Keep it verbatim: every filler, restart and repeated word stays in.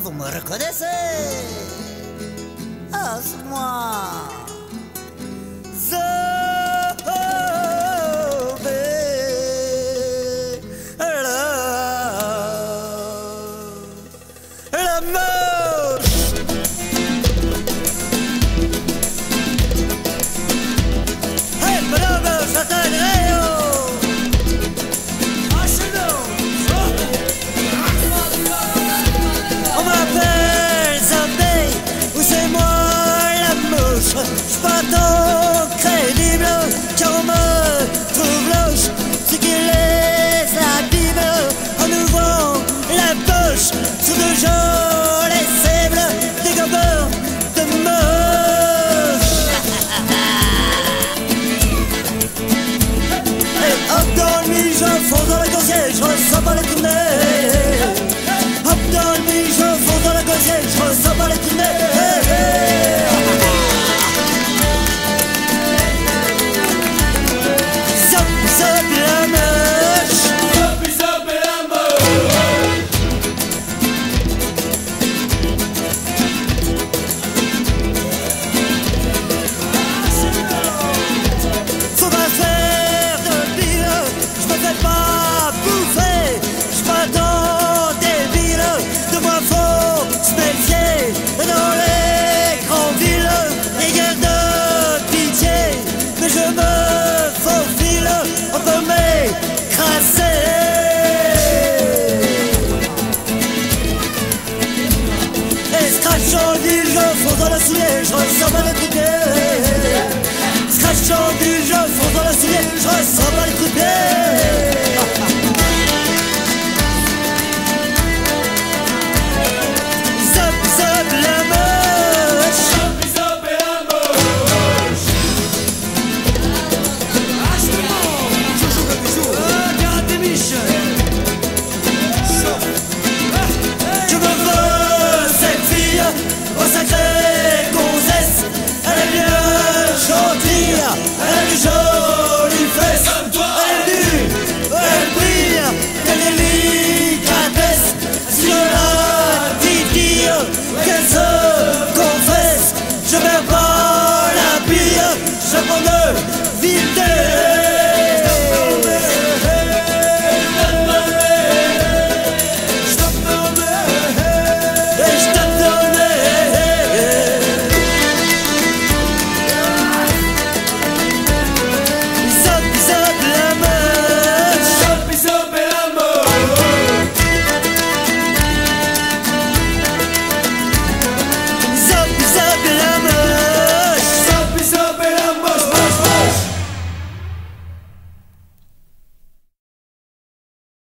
vous me reconnaissez? Ah, c'est moi. Zombie, la, la moche. Hey, madame, ça t'aiderait, oh. Ah, c'est non. On m'appelle Zombie, ou c'est moi la mouche. J'suis pas tant crédible, car on me trouve louche. Ce qui laisse la Bible en ouvrant la poche. Sous de jolis cibles, des gobeurs de moche. Et hop dans le nuit, je fonce dans la gaussière, je ressens pas les tournées. Hop dans le nuit, je fonce dans la gaussière, je ressens pas les tournées. Hey, hey. Zop, zop, la moche. Zop, zop, la moche. Faut pas faire de pire, je me fais pas bouffer. J'suis pas dans des villes, de moi faut se méfier. Dans les grandes villes, les guerres de pitié. Mais je me faufile, on peut m'écraser. Et scratchant du jeu, fonce dans la soulier, je ressens pas le coup de pied. Scratchant du jeu, fonce dans la soulier, je ressens pas le coup de pied. Zop, zop, la moche. Zop, zop, la moche. Oh, garde des biches. Je me veux cette fille, oh sacrée gonzesse. Elle est bien gentille, elle a des jolies fesses. Comme toi. Elle est nue, elle brille, elle est délicatesse. Si je la titille, qu'elle se confesse. Je perds pas la bille, je prends de